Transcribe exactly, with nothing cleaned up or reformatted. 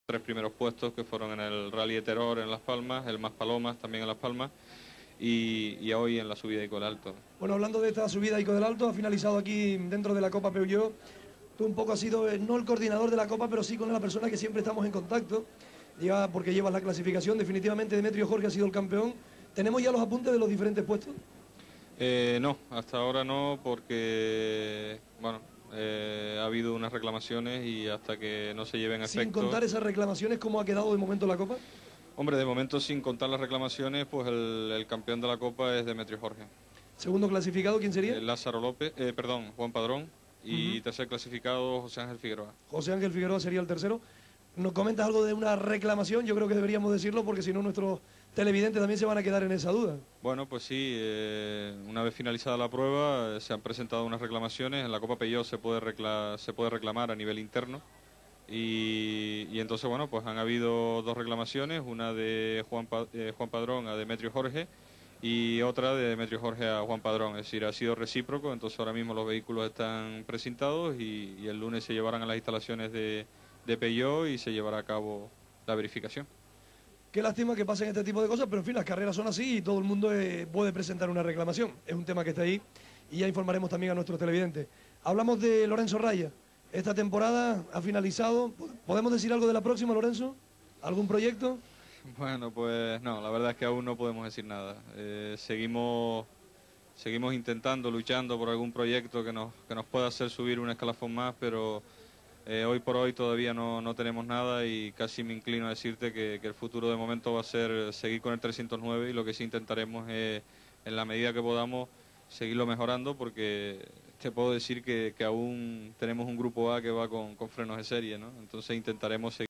tres primeros puestos que fueron en el Rally de Terror en Las Palmas, el Más Palomas también en Las Palmas y, y hoy en la subida de Ico del Alto. Bueno, hablando de esta subida Ico del Alto, ha finalizado aquí dentro de la Copa Peugeot. Tú un poco has sido, eh, no el coordinador de la Copa, pero sí con la persona que siempre estamos en contacto, ya porque llevas la clasificación. Definitivamente Demetrio Jorge ha sido el campeón. ¿Tenemos ya los apuntes de los diferentes puestos? Eh, no, hasta ahora no, porque bueno, eh, ha habido unas reclamaciones y hasta que no se lleven a Sin efecto... contar esas reclamaciones, ¿cómo ha quedado de momento la Copa? Hombre, de momento sin contar las reclamaciones, pues el, el campeón de la Copa es Demetrio Jorge. Segundo clasificado, ¿quién sería? Eh, Lázaro López, eh, perdón, Juan Padrón y Uh-huh. tercer clasificado José Ángel Figueroa. José Ángel Figueroa sería el tercero. ¿Nos comentas algo de una reclamación? Yo creo que deberíamos decirlo porque si no nuestros televidentes también se van a quedar en esa duda. Bueno, pues sí, eh, una vez finalizada la prueba eh, se han presentado unas reclamaciones. En la Copa Peugeot se puede, recla se puede reclamar a nivel interno y, y entonces, bueno, pues han habido dos reclamaciones, una de Juan, pa eh, Juan Padrón a Demetrio Jorge y otra de Demetrio Jorge a Juan Padrón, es decir, ha sido recíproco. Entonces ahora mismo los vehículos están presentados y, y el lunes se llevarán a las instalaciones de, de Peugeot y se llevará a cabo la verificación. Qué lástima que pasen este tipo de cosas, pero en fin, las carreras son así y todo el mundo eh, puede presentar una reclamación. Es un tema que está ahí y ya informaremos también a nuestros televidentes. Hablamos de Lorenzo Raya. Esta temporada ha finalizado. ¿Podemos decir algo de la próxima, Lorenzo? ¿Algún proyecto? Bueno, pues no, la verdad es que aún no podemos decir nada. Eh, seguimos, seguimos intentando, luchando por algún proyecto que nos, que nos pueda hacer subir un escalafón más, pero eh, hoy por hoy todavía no, no tenemos nada y casi me inclino a decirte que, que el futuro de momento va a ser seguir con el trescientos nueve y lo que sí intentaremos es, en la medida que podamos, seguirlo mejorando, porque te puedo decir que, que aún tenemos un grupo A que va con, con frenos de serie, ¿no? Entonces intentaremos seguir